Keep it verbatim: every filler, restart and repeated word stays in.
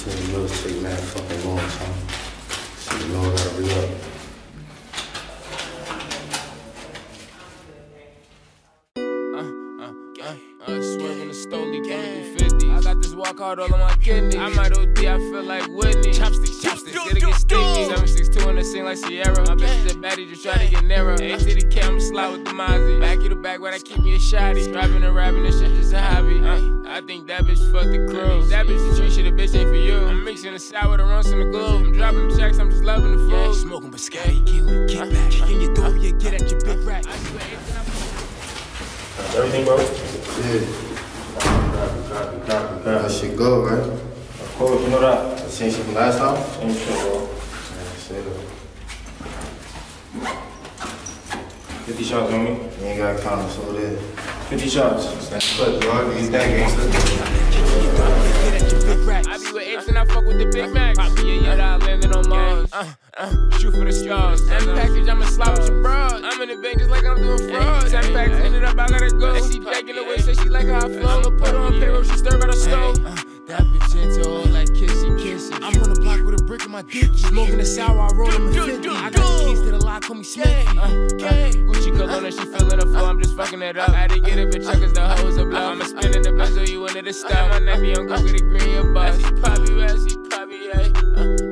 This nigga meals take mad fucking long time. So you know I gotta re up. Uh, swerving the Stoli, bullet fifty. I got this walk hard all on my kidneys. I might O D, I feel like Whitney. Chopsticks, chopsticks, it'll get sticky. seven six two in the scene like Sierra. My bitch is a baddie, just try to get narrow. A to the K, I'ma slide with the Mazi. Back you the back, where I keep me a shotty. Strapping and rapping, this shit just a hobby. Uh, I think that bitch fuck the crew. That bitch the tree shit, a bitch ain't for you. I'm mixing the sour with the runs in the glue. I'm dropping the checks, I'm just loving the food. Yeah, smoking Bachseatpapi, came with a kickback. Kicking your door, you get at your big rack. Everything, bro? Yeah. Copy, copy, copy, copy. That shit go, right? Of course, you know that. The same shit from last time? Same shit, bro. Yeah, shit. fifty shots on me. You ain't gotta count us over there. fifty shots. That's good, dog. These that gangster. I be with apes and I fuck with the Big Mac. Poppy, yeah, yeah, I landed on Mars. Uh, uh, shoot for the straws. M package, I'ma slide with your bros. I'm in the bank just like I'm doing fraud. Ten packs, ended up, I gotta go. And she jacking the way, say she like how I flow. I'ma put her on payroll, she stir by the stove. Uh, that bitch into all like kissy, kissy. I'm on the block with a brick in my dick. Smoking the sour, I roll in my fifty. I got the keys to the lock, call me Smithy. Uh, uh, Gucci cologne, and she feeling the flow, I'm just fucking it up. I had to get a bitch up cause the hoe is a blow. I'ma spin in the benzo, you into the style. My neck be on go get a green, your boss. Bachseatpapi, Bachseatpapi, yeah.